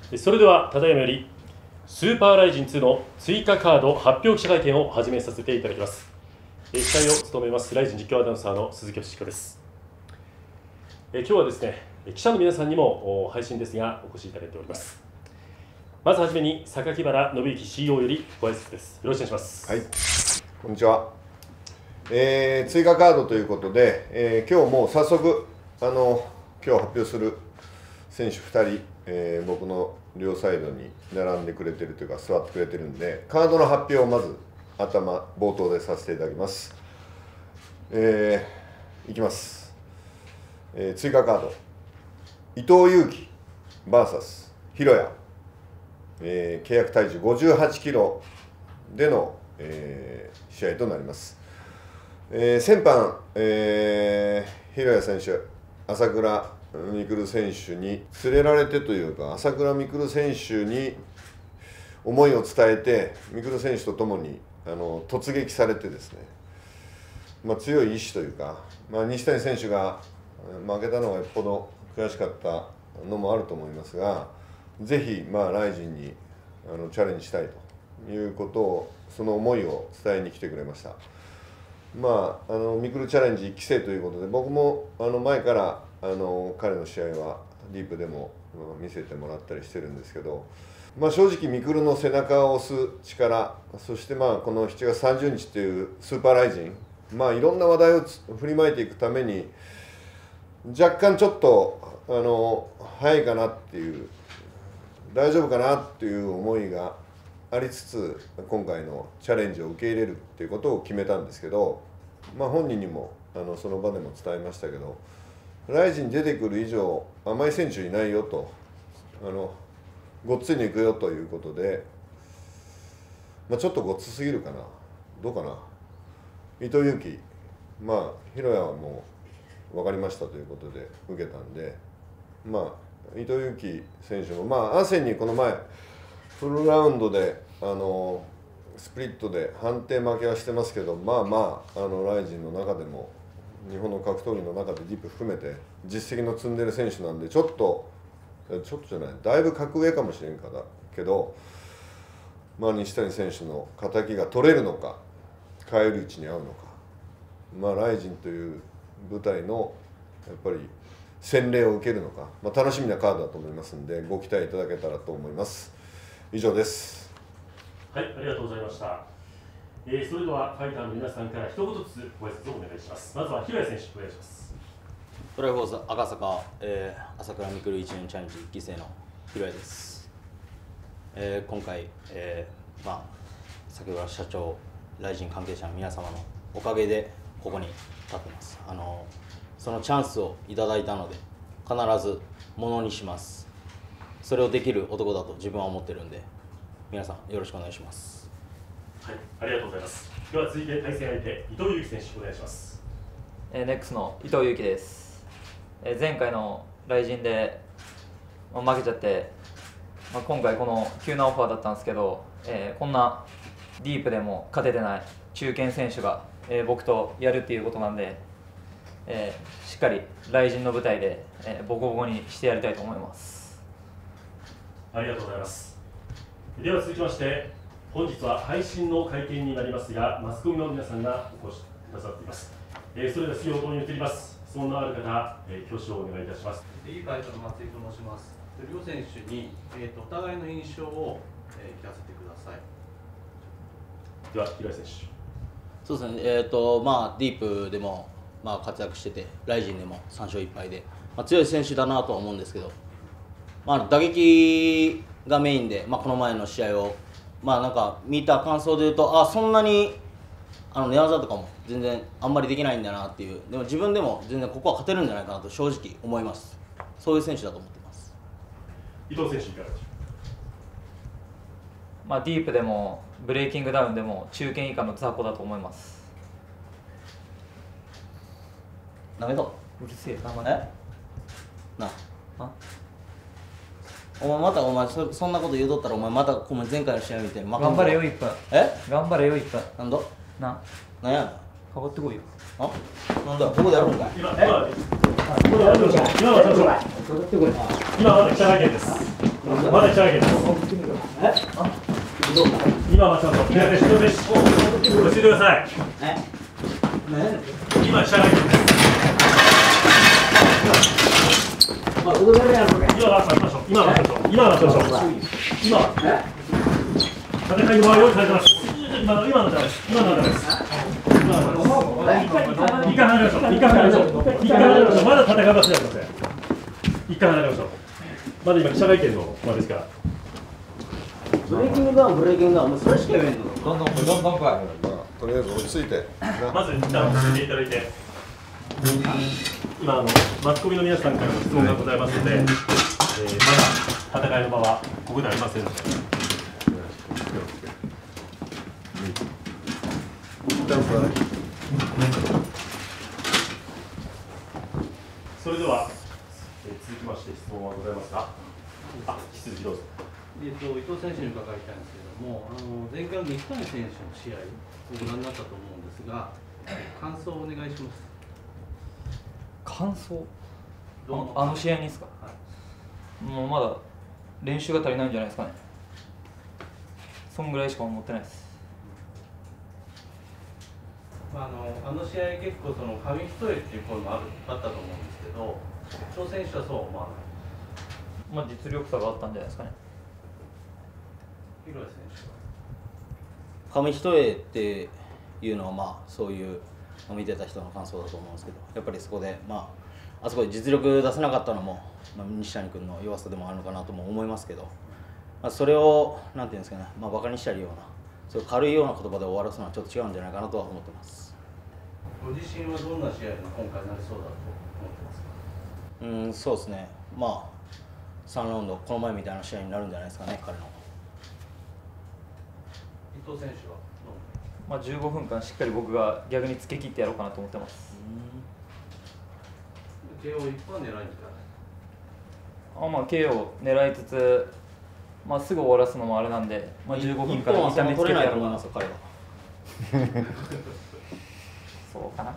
それではただいまよりスーパーライジン2の追加カード発表記者会見を始めさせていただきます。司会を務めますライジン実況アナウンサーの鈴木義彦です。今日はですね、記者の皆さんにも配信ですがお越しいただいております。まずはじめに榊原信之 CEO よりご挨拶です。よろしくお願いします。 はい、こんにちは。追加カードということで、今日もう早速今日発表する選手2人、僕の両サイドに並んでくれてるというか座ってくれてるんで、カードの発表をまず冒頭でさせていただきます。いきます。追加カード伊藤裕樹 VS 広谷、契約体重58キロでの、試合となります。先般、広谷選手、朝倉未来選手に連れられてというか、朝倉未来選手に思いを伝えて、未来選手とともに突撃されてですね、強い意志というか、西谷選手が負けたのがよっぽど悔しかったのもあると思いますが、ぜひ、ライジンにチャレンジしたいということを、その思いを伝えに来てくれました。ミクルチャレンジ1期生ということで、僕も前から彼の試合はディープでも見せてもらったりしてるんですけど、正直ミクルの背中を押す力、そしてこの7月30日っていうスーパーライジン、いろんな話題を振りまいていくために若干ちょっと早いかなっていう、大丈夫かなっていう思いがありつつ、今回のチャレンジを受け入れるっていうことを決めたんですけど、本人にもその場でも伝えましたけど、ライジンに出てくる以上甘い選手いないよと、ごっついに行くよということで、ちょっとごっつすぎるかな、どうかな、伊藤裕樹、広谷はもう分かりましたということで受けたんで、伊藤裕樹選手もアセンにこの前フルラウンドでスプリットで判定負けはしてますけど、ライジンの中でも日本の格闘技の中でディープ含めて実績の積んでる選手なんで、ちょっとじゃない、だいぶ格上かもしれんからけど、西谷選手の敵が取れるのか、返り討ちに合うのか、ライジンという舞台のやっぱり洗礼を受けるのか、楽しみなカードだと思いますので、ご期待いただけたらと思います。以上です。 はい、ありがとうございました。それではファイターの皆さんから一言ずつご挨拶をお願いします。まずは広谷選手、お願いします。 トライフォース赤坂、朝倉未来1年チャレンジ1期生の広谷です。今回、先ほど社長、ライジン関係者の皆様のおかげでここに立ってます。そのチャンスをいただいたので、必ずものにします。それをできる男だと自分は思ってるんで、皆さんよろしくお願いします。 はい、ありがとうございます。では続いて対戦相手、伊藤裕樹選手、お願いします。 ネックスの伊藤裕樹です。前回のライジンで負けちゃって、今回この急なオファーだったんですけど、こんなディープでも勝ててない中堅選手が、僕とやるっていうことなんで、しっかりライジンの舞台で、ボコボコにしてやりたいと思います。 ありがとうございます。では続きまして、本日は配信の会見になりますが、マスコミの皆さんがお越しくださっています。それでは次応答に移ります。質問のある方、挙手をお願いいたします。 いいファイターの松井と申します。両選手に、お互いの印象を、聞かせてください。 では、広井選手。 そうですね、ディープでも、活躍してて、ライジンでも3勝1敗で、強い選手だなとは思うんですけど、打撃がメインで、この前の試合を、見た感想で言うと、そんなに寝技とかも全然あんまりできないんだなっていう、でも自分でも全然ここは勝てるんじゃないかなと正直思います。そういう選手だと思ってます。 伊藤選手いかがでしょう。ディープでもブレイキングダウンでも中堅以下の雑魚だと思います。 なめとうるせえ、名前なあ、お前そんなこと言うとったら、お前また前回の試合みたいに頑張れよ1分。頑張れよ1分。 なんやかかってこいよ。 なんだ、ここでやるんかい。 今は記者会見です。 まだ記者会見です。今はちょっと、手当てして落ち着いてください。今記者会見です。今はしましょう。今はしましょう。今戦いの場合用意されてます。今のダメです。今のダメです。一回離れましょう。まだ戦いはしないでください。一回離れましょう。まだ今記者会見の場ですから。 ブレイキングダウン、もうそれしか言えんの。 どんどん来い。とりあえず落ち着いて。 まず一旦落ち着いていただいて。今マスコミの皆さんからの質問がございますので、まだ戦いの場はここではありませんので。それでは、続きまして質問はございますか。引き続きどうぞ。 伊藤選手に伺いたいんですけれども、前回の西谷選手の試合をご覧になったと思うんですが、感想をお願いします。 感想？あの試合にですか？はい、もうまだ練習が足りないんじゃないですかね。そんぐらいしか思ってないです。 あの試合結構その紙一重っていう声もあったと思うんですけど、伊藤選手はそう思わない。 実力差があったんじゃないですかね。 広瀬選手は紙一重っていうのはそういう見てた人の感想だと思うんですけど、やっぱりそこであそこで実力出せなかったのも、西谷君の弱さでもあるのかなとも思いますけど、それをなんていうんですかね、バカにしたりような、そういう軽いような言葉で終わらすのはちょっと違うんじゃないかなとは思ってます。 ご自身はどんな試合が今回なりそうだと思ってますか？ そうですね。3ラウンドこの前みたいな試合になるんじゃないですかね、彼の。 伊藤選手は 15分間しっかり僕が逆につけ切ってやろうかなと思ってます。 KO 一本狙いにいかない。 KO 狙いつつ、すぐ終わらすのもあれなんで、15分間痛めつけてやろうかな。 彼はそうかな。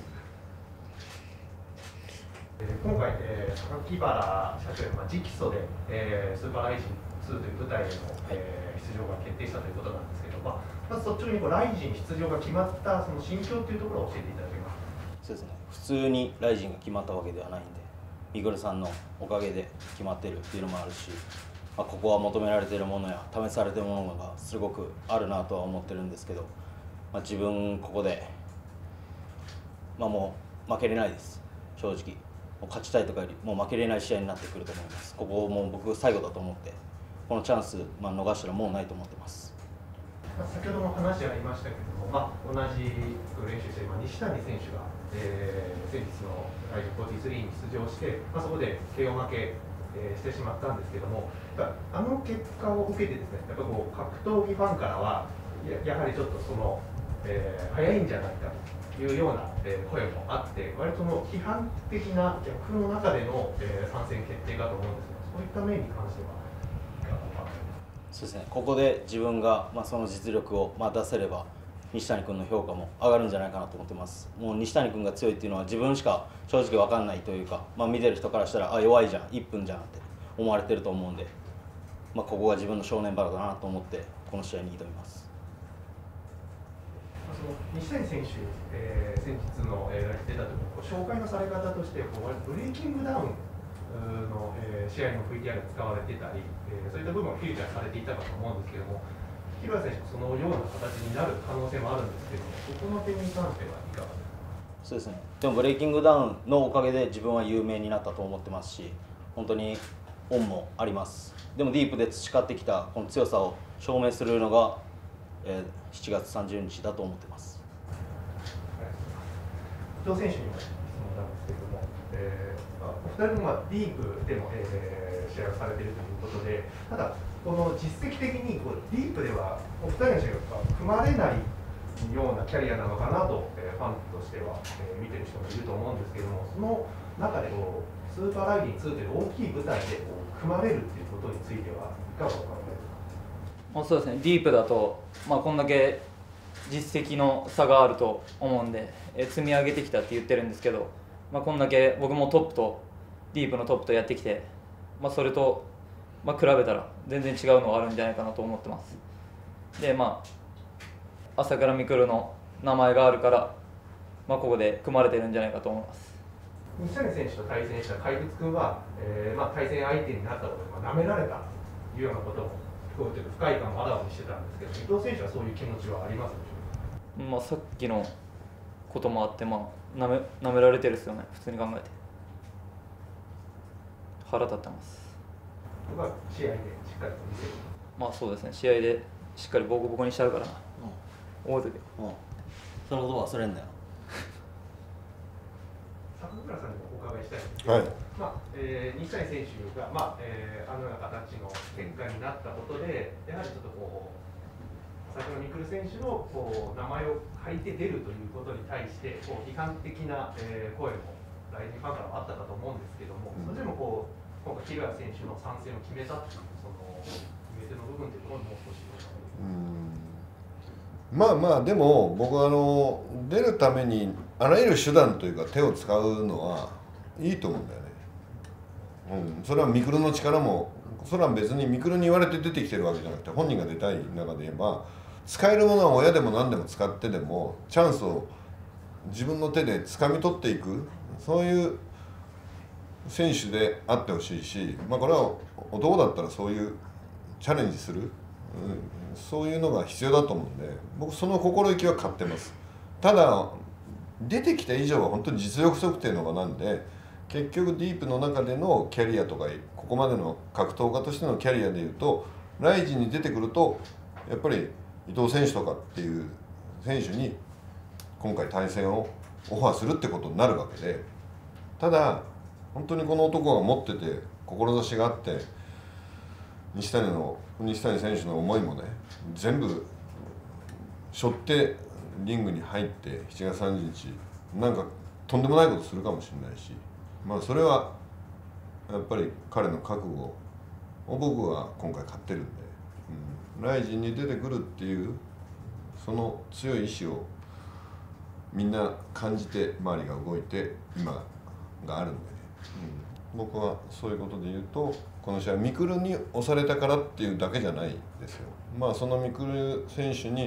今回、榊原社長直訴で、スーパーライジン2という舞台への、出場が決定したということなんですけど、まず率直にライジン出場が決まったその心境というところを教えていただけますか。 そうですね。普通にライジンが決まったわけではないんで、イーグルさんのおかげで決まってるっていうのもあるし、ここは求められているものや試されているものがすごくあるなとは思ってるんですけど、自分ここで、もう負けれないです。正直もう勝ちたいとかよりもう負けれない試合になってくると思います。ここをもう僕最後だと思って、このチャンス、逃したらもうないと思ってます。 先ほども話ありましたけれども、同じく練習している西谷選手が、先日のライジン43に出場して、そこで KO 負け、してしまったんですけども、あの結果を受けてですね、やっぱ格闘技ファンからはやはりちょっと早いんじゃないかというような声もあって、割とその批判的な逆の中での参戦決定かと思うんですが、そういった面に関してはいかがか。 そうですね。ここで自分がその実力を出せれば、西谷君の評価も上がるんじゃないかなと思ってます。もう西谷君が強いっていうのは自分しか正直分かんないというか、見てる人からしたら弱いじゃん、1分じゃんって思われてると思うんで、ここが自分の正念場だなと思ってこの試合に挑みます。 西谷選手、先日の出た時に紹介のされ方としてブレイキングダウンの試合の VTR が使われてたり、そういった部分をフィーチャーされていたかと思うんですけども、広谷選手、そのような形になる可能性もあるんですけども、そこの点に関してはいかがですか。 そうですね。でもブレイキングダウンのおかげで自分は有名になったと思ってますし、本当に恩もあります。でもディープで培ってきたこの強さを証明するのが、7月30日だと思ってます。 伊藤選手にも質問なんですけれども、お二人もディープでも、試合をされているということで、ただこの実績的にディープではお二人の試合が組まれないようなキャリアなのかなと、ファンとしては、見てる人もいると思うんですけれども、その中でスーパーライジン2という大きい舞台で組まれるということについてはいかがお考えですか。 そうですね。ディープだと、こんだけ実績の差があると思うんで、積み上げてきたって言ってるんですけど、こんだけ僕もトップとディープのトップとやってきて、それと比べたら全然違うのがあるんじゃないかなと思ってます。で、朝倉未来の名前があるから、ここで組まれてるんじゃないかと思います。 西谷選手と対戦した怪物君は、対戦相手になったことで、舐められたというようなことも不快感をあらわにしてたんですけど、伊藤選手はそういう気持ちはありますでしょうか。 さっきのこともあって、舐められてるですよね、普通に考えて。腹立ってます。 僕は試合でしっかりと見せる。 そうですね、試合でしっかりボコボコにしてあるからな、思うときは。 そのこと忘れんなよ。 坂倉さんにもお伺いしたいんですけど、西谷選手が、あのような形の結果になったことで、やはりちょっと朝倉未来選手の名前を書いて出るということに対して批判的な声もライジンファンからはあったかと思うんですけども、それでも今回、平谷選手の参戦を決めたという、その決め手の部分というところにもう少しでも僕は出るためにあらゆる手段というか手を使うのはいいと思うんだよね。それは未来の力も、それは別に未来に言われて出てきてるわけじゃなくて、本人が出たい中で言えば、使えるものは親でも何でも使ってでもチャンスを自分の手で掴み取っていく、そういう選手であってほしいし、これは男だったらそういうチャレンジする、そういうのが必要だと思うんで、僕その心意気は買ってます。ただ出てきた以上は本当に実力測定の場なんで、結局ディープの中でのキャリアとか、ここまでの格闘家としてのキャリアでいうと、ライジンに出てくるとやっぱり伊藤選手とかっていう選手に今回対戦をオファーするってことになるわけで、ただ本当にこの男が持ってて志があって、西谷選手の思いもね全部背負ってリングに入って7月30日なんかとんでもないことするかもしれないし、それはやっぱり彼の覚悟を僕は今回買ってるんで、ライジンに出てくるっていうその強い意志をみんな感じて周りが動いて今があるんでね、僕はそういうことで言うと、この試合未来に押されたからっていうだけじゃないですよ。その未来選手に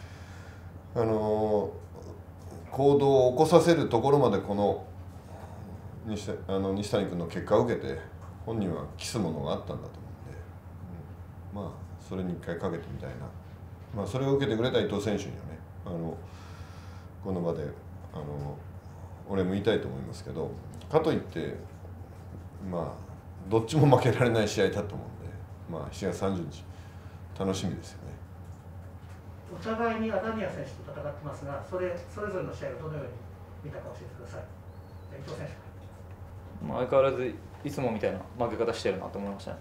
行動を起こさせるところまでこの西谷君の結果を受けて本人は期すものがあったんだと思うんで、それに一回かけてみたいな、それを受けてくれた伊藤選手にはね、この場で俺も言いたいと思いますけど、かといってどっちも負けられない試合だと思うんで、7月30日楽しみですよね。 お互いにアダニア選手と戦ってますが、それぞれの試合をどのように見たか教えてください。伊藤選手。 相変わらずいつもみたいな負け方してるなと思いましたね。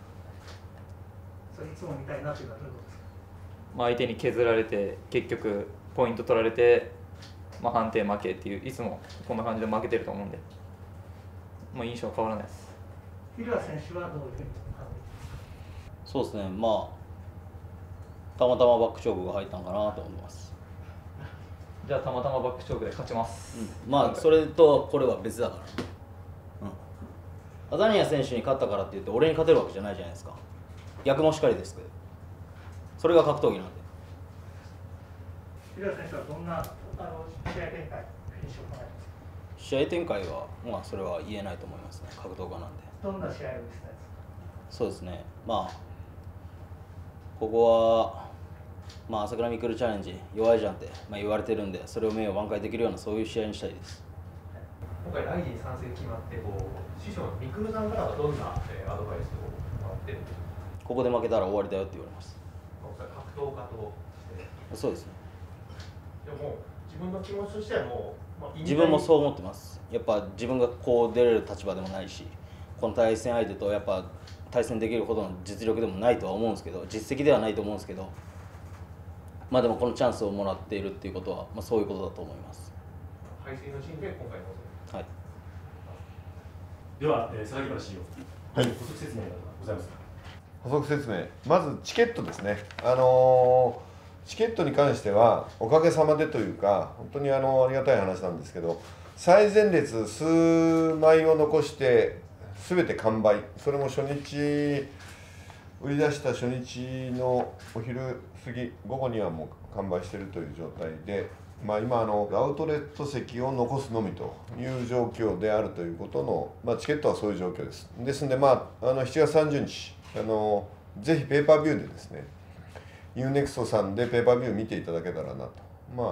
それいつもみたいなというのはどういうことですか。 相手に削られて結局ポイント取られて、判定負けっていういつもこんな感じで負けてると思うんで、印象は変わらないです。 平谷選手はどういうふうに考えていますか。 そうですね、たまたまバックチョークが入ったのかなと思います。 じゃあたまたまバックチョークで勝ちます。 それとこれは別だから、アダニア選手に勝ったからって言って俺に勝てるわけじゃないじゃないですか。逆もしかりですけど、それが格闘技なんで。 平谷選手はどんな試合展開、フィニッシュを考えてますか。 試合展開はそれは言えないと思いますね、格闘家なんで。 どんな試合を見せたいですか。 そうですね、ここは、朝倉未来チャレンジ弱いじゃんって、言われてるんで、それを名誉挽回できるようなそういう試合にしたいです。 今回、ライジン参戦決まって師匠の未来さんからはどんなアドバイスをもらってるんですか。 ここで負けたら終わりだよって言われます。 格闘家として。 そうですね。 でも自分の気持ちとしては自分もそう思ってます。やっぱ自分がこう出れる立場でもないし、この対戦相手とやっぱ対戦できるほどの実力でもないとは思うんですけど、実績ではないと思うんですけど、でもこのチャンスをもらっているっていうことは、そういうことだと思います。 敗戦のシーンで今回の。 はい。 では、榊原 CEO、補足説明がございますか。 補足説明、まずチケットですね。チケットに関してはおかげさまでというか本当にありがたい話なんですけど、最前列数枚を残して全て完売、それも初日売り出した初日のお昼過ぎ、午後にはもう完売しているという状態で、今アウトレット席を残すのみという状況であるということの、チケットはそういう状況です。ですので、7月30日、ぜひペーパービューでですね、UNEXT さんでペーパービュー見ていただけたらなと、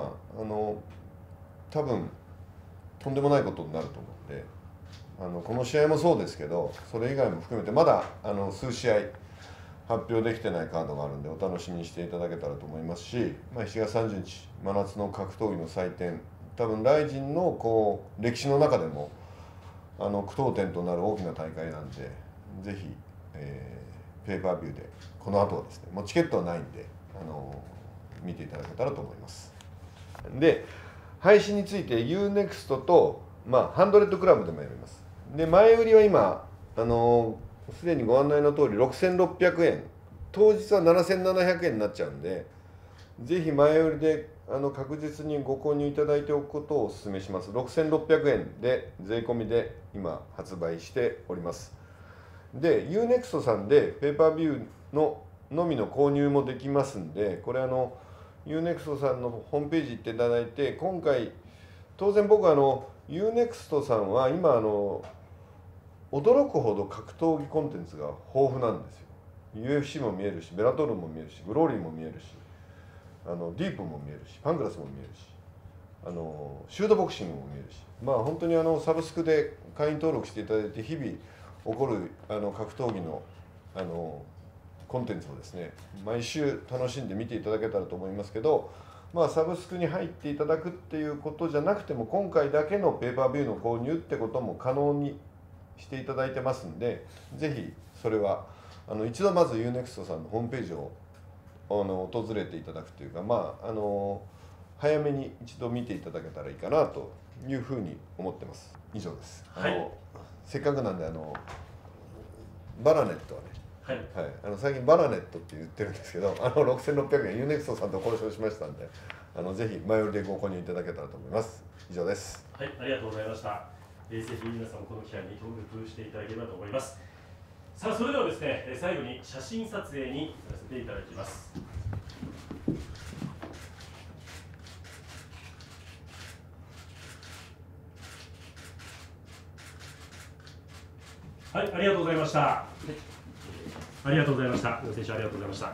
多分とんでもないことになると思うので、この試合もそうですけど、それ以外も含めて、まだ数試合発表できてないカードがあるんで、お楽しみにしていただけたらと思いますし、7月30日、真夏の格闘技の祭典、多分、RIZINの歴史の中でも句読点となる大きな大会なんで、ぜひ、ペーパービューで、この後はですね、もうチケットはないんで、見ていただけたらと思います。で、配信について UNEXT と、ハンドレッドクラブでもやります。で、前売りは今、すでにご案内の通り6600円、当日は7700円になっちゃうんで、ぜひ前売りで確実にご購入いただいておくことをお勧めします。6600円で税込みで今発売しております。で、UNEXT さんでペーパービューのみの購入もできますんで、これUNEXT さんのホームページ行っていただいて、今回当然僕UNEXT さんは今驚くほど格闘技コンテンツが豊富なんですよ。UFC も見えるし、ベラトルも見えるし、グローリーも見えるし、ディープも見えるし、パンクラスも見えるし、シュートボクシングも見えるし、本当にサブスクで会員登録していただいて、日々起こる格闘技のコンテンツをですね、毎週楽しんで見ていただけたらと思いますけど、サブスクに入っていただくっていうことじゃなくても、今回だけのペーパービューの購入ってことも可能にしていただいてますんで、ぜひそれは一度まず UNEXT さんのホームページを訪れていただくというか、早めに一度見ていただけたらいいかなというふうに思ってます。以上です。せっかくなんでバラネットはね、最近バラネットって言ってるんですけど、6600円 UNEXT さんと交渉しましたんで、ぜひ前売りでご購入いただけたらと思います。以上です。 ありがとうございました。ぜひ皆さんこの機会に登録していただければと思います。さあ、それではですね、最後に写真撮影にさせていただきます。ありがとうございました。ありがとうございました。選手ありがとうございました。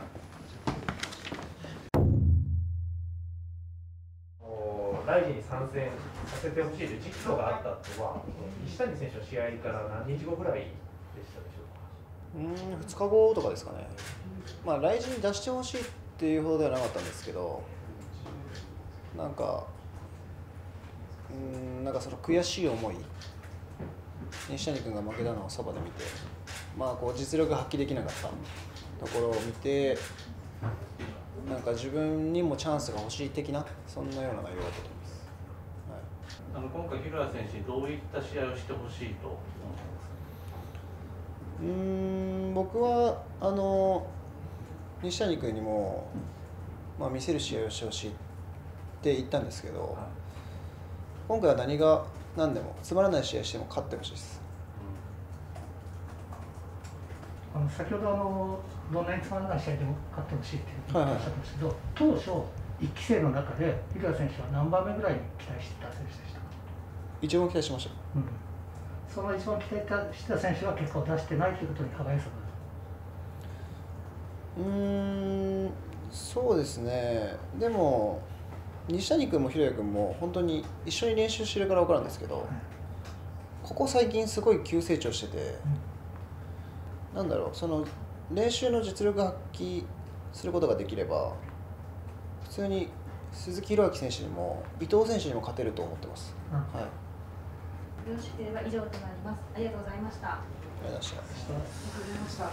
RIZINに参戦させてほしいという実況があったのは、西谷選手の試合から何日後ぐらいでしたでしょうか。 2日後とかですかね。RIZINに出してほしいっていうほどではなかったんですけど、なんかその悔しい思い、西谷君が負けたのをそばで見て、実力が発揮できなかったところを見て、なんか自分にもチャンスが欲しい的な、そんなような内容だったと思います。 今回、広谷選手にどういった試合をしてほしいと思いますか。 僕は西谷君にも、見せる試合をしてほしいって言ったんですけど、今回は何が何でもつまらない試合しても勝ってほしいです。 先ほどどんなにつまらない試合でも勝ってほしいって言っておっしゃってましたけど、当初1期生の中で広谷選手は何番目ぐらいに期待してた選手でしたか。 一番期待しました。 その一番期待してた選手は結果を出してないということに歯がゆさがある。 そうですね。でも西谷君も広谷君も本当に一緒に練習してるから分かるんですけど、ここ最近すごい急成長してて、その練習の実力を発揮することができれば、普通に鈴木宏明選手にも伊藤選手にも勝てると思ってます。 よろしければ以上となります。ありがとうございました。 ありがとうございました。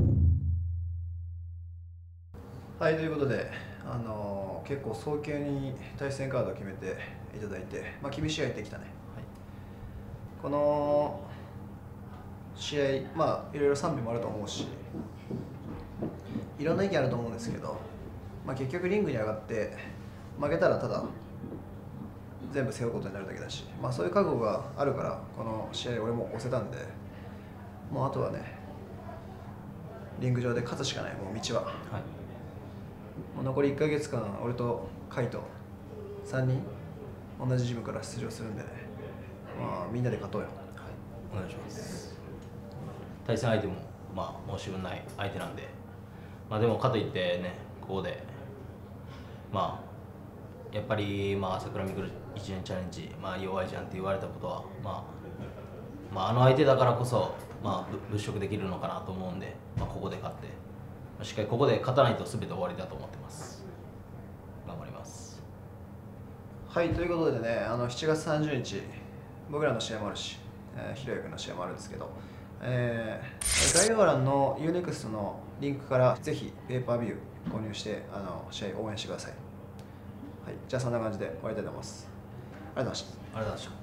はい、ということで、結構早急に対戦カードを決めていただいて、厳しい相手きたね。この試合、いろいろ賛否もあると思うし、いろんな意見あると思うんですけど、結局リングに上がって負けたらただ全部背負うことになるだけだし、そういう覚悟があるからこの試合俺も押せたんで、もうあとはね、 リング上で勝つしかない、もう道は。 はい、 もう残り1ヶ月間、俺と海斗3人、同じジムから出場するんで、まあ、みんなで勝とうよ。 はい、お願いします。対戦相手も、まあ、申し分ない相手なんで、まあ、でもかといってね、ここで、まあ、やっぱり、まあ、朝倉未来1年チャレンジ、まあ、弱いじゃんって言われたことは、あの相手だからこそ、まあ、物色できるのかなと思うんで、まあ、ここで勝って、しっかりここで勝たないと全て終わりだと思ってます。頑張ります。 はい、ということでね、7月30日、僕らの試合もあるし、ひろやくんの試合もあるんですけど、概要欄の UNEXT のリンクからぜひペーパービュー購入して試合応援してください。はい、じゃあそんな感じで終わりたいと思います。ありがとうございました。 ありがとうございました。